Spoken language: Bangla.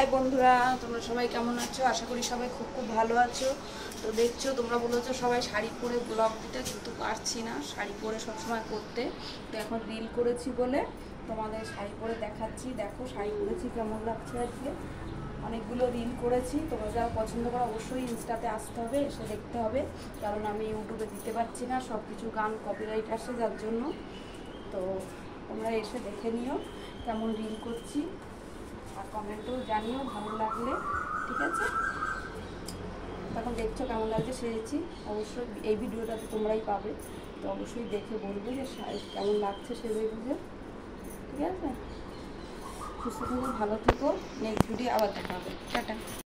হাই বন্ধুরা, তোমরা সবাই কেমন আছো? আশা করি সবাই খুব খুব ভালো আছো। তো দেখছো, তোমরা বলেছো সবাই শাড়ি পরে ব্লগ দিতে, কিন্তু পারছি না শাড়ি পরে সবসময় করতে। তো এখন রিল করেছি বলে তোমাদের শাড়ি পরে দেখাচ্ছি। দেখো শাড়ি পরেছি কেমন লাগছে আজকে। অনেকগুলো রিল করেছি, তোমরা যারা পছন্দ করো অবশ্যই ইনস্টাতে আসতে হবে, এসে দেখতে হবে, কারণ আমি ইউটিউবে দিতে পারছি না, সব কিছু গান কপিরাইট আসে যার জন্য। তো তোমরা এসে দেখে নিও কেমন রিল করছি, আর কমেন্টও জানিও ভালো লাগলে, ঠিক আছে? তখন দেখছো কেমন লাগছে সেরেছি, অবশ্যই এই ভিডিওটাতে তোমরাই পাবে। তো অবশ্যই দেখে বলবে যে কেমন লাগছে সেরে বুঝে, ঠিক আছে? সুস্থ থেকো, ভালো থেকো, নেক্সট ভিডিও আবার দেখা হবে। টাটা।